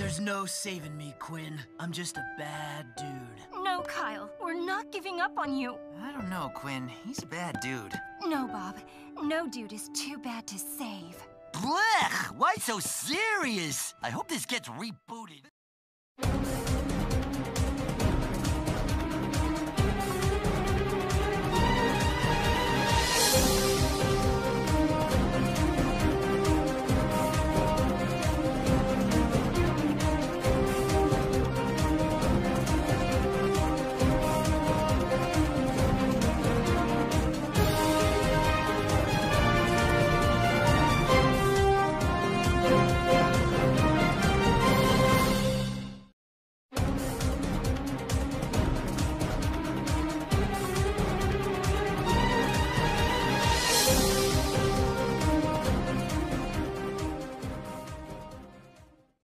There's no saving me, Quinn. I'm just a bad dude. No, Kyle, we're not giving up on you. I don't know, Quinn. He's a bad dude. No, Bob. No dude is too bad to save. Blech! Why so serious? I hope this gets rebooted.